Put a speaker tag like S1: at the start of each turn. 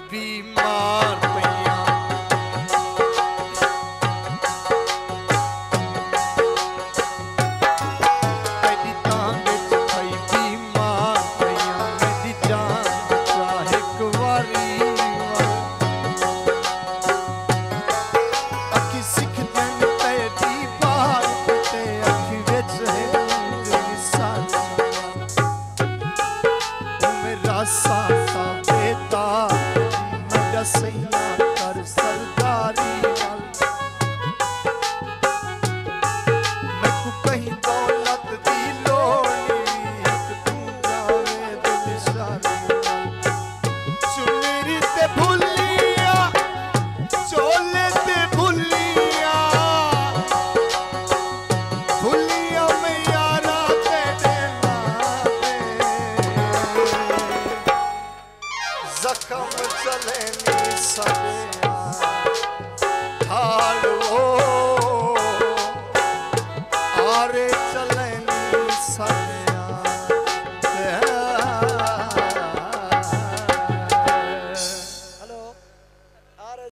S1: बीमार पैया मेरी तां विच पई बीमार पैया मेरी जान चाहे कुवारी अखी सिख जन तेरी बार ते अखी विच है मेरी सारी मेरा सासा बेटा मेरा सैया कर सरदारी मैं को कहीं दौलत दी लोड़ी तू जावे दिल सारी चुनरी ते भुलिया चोले ते भुलिया भुलिया मैं यारा तेरे नाते जख्म चले नी सदे